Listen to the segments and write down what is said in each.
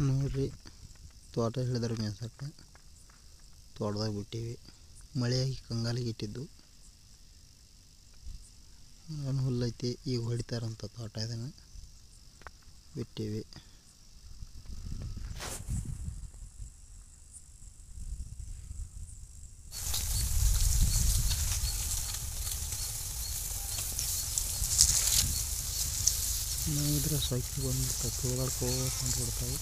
ನೋಡ್ರಿ, ತೋಟ ಹಿಡಿದ್ರೆ ಮೇಯ್ಸಕ್ಕೆ ತೋಟದಾಗ ಬಿಟ್ಟೀವಿ. ಮಳೆಯಾಗಿ ಕಂಗಾಲಿಗೆ ಇಟ್ಟಿದ್ದು ಏನು ಹುಲ್ಲೈತಿ, ಈಗ ಹೊಡಿತಾರಂತ ತೋಟ ಇದನ್ನು ಬಿಟ್ಟೀವಿ. ನೋಡಿದ್ರೆ ಸೈಕಲ್ ಬಂದ್ಬಿಡ್ತಾವೆ, ತೋಲಾಡ್ಕೊಂಡು ಬಿಡ್ತಾವೆ.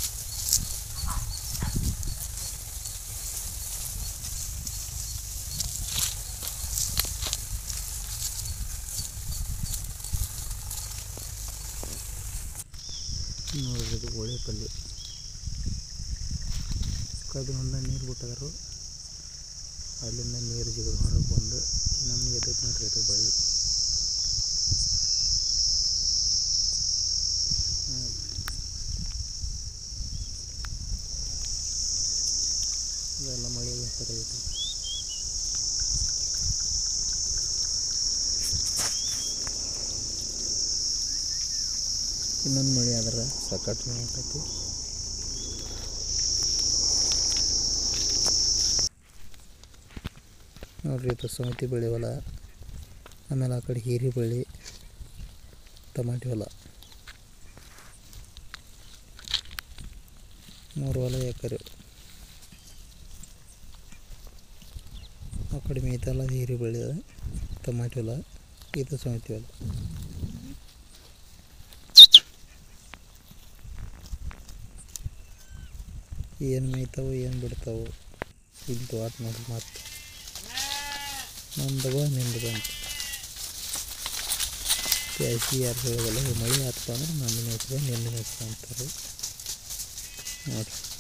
ನೋಡಿದ್ರೆ ಇದು ಒಳ್ಳೆ ಪಲ್ಯ. ಕಬ್ಬಿನಿಂದ ನೀರು ಬಿಟ್ಟಿದ್ರು, ಅಲ್ಲಿಂದ ನೀರು ಜಿಗಿದು ಹೊರಗೆ ಬಂದು ನಮಗೆ ಎದ್ದೈತೆ ನೋಡ್ರಿ. ಇದು ಬಳ್ಳಿ ಇದೆಲ್ಲ ಮಳೆಗೆ ಹೆಸರು ಐತೆ. ಇನ್ನೊಂದು ಮಳೆ ಆದ್ರೆ ಸಕಟ್ ಮಳೆ ಆಕೈತಿ. ನೋಡ್ರಿ, ಇದು ಸೌತಿ ಬೆಳೆ ಹೊಲ, ಆಮೇಲೆ ಆ ಕಡೆ ಹೀರಿ ಬೆಳೆ, ಟಮಾಟಿ ಹೊಲ, 3 ಹೊಲ ಎಕರೆ. ಆ ಕಡೆ ಮೇಯ್ತಲ್ಲ ಹೀರಿ ಬೆಳೆ, ಟಮಾಟಿ ಹೊಲ, ಇದು ಸೌತಿ ಹೊಲ. ಏನು ಮೇಯ್ತಾವೋ ಏನು ಬಿಡ್ತಾವೋ ಇಲ್ಲಿ ತೋಟ ನೋಡಿ. ಮತ್ತು ನಂದು ಬಾ ನಿಂದು ಬಂತು ಜಾಸ್ತಿ ಯಾರು ಹೇಳೋಲ್ಲ. ಮಳೆ ಆತಪ್ಪ ಅಂದ್ರೆ ನಂದು ಮೇಯ್ತದೆ ನಿಂದು ಮೇಯ್ತದೆ ಅಂತಾರೆ. ನೋಡಿರಿ.